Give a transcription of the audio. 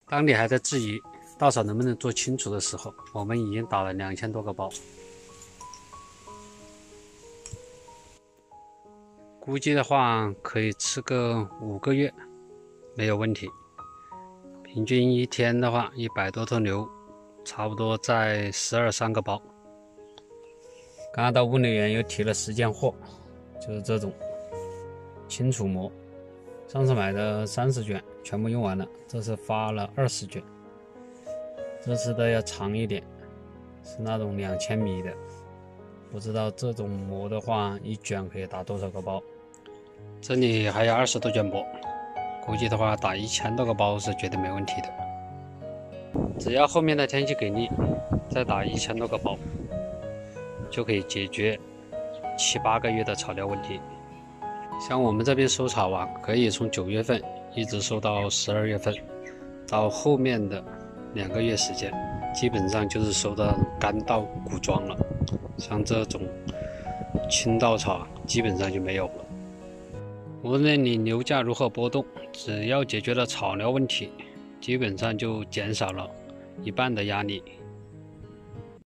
当你还在质疑稻草能不能做清除的时候，我们已经打了2000多个包，估计的话可以吃个5个月没有问题。平均一天的话，100多头牛，差不多在12、13个包。刚刚到物流园又提了10件货，就是这种清除膜，上次买的30卷全部用完了，这次发了20卷，这次的要长一点，是那种2000米的，不知道这种膜的话一卷可以打多少个包。这里还有20多卷膜，估计的话打1000多个包是绝对没问题的。只要后面的天气给力，再打1000多个包，就可以解决7、8个月的草料问题。像我们这边收草啊，可以从9月份一直收到12月份，到后面的2个月时间，基本上就是收到干稻谷桩了。像这种青稻草基本上就没有了。无论你牛价如何波动，只要解决了草料问题，基本上就减少了1半的压力。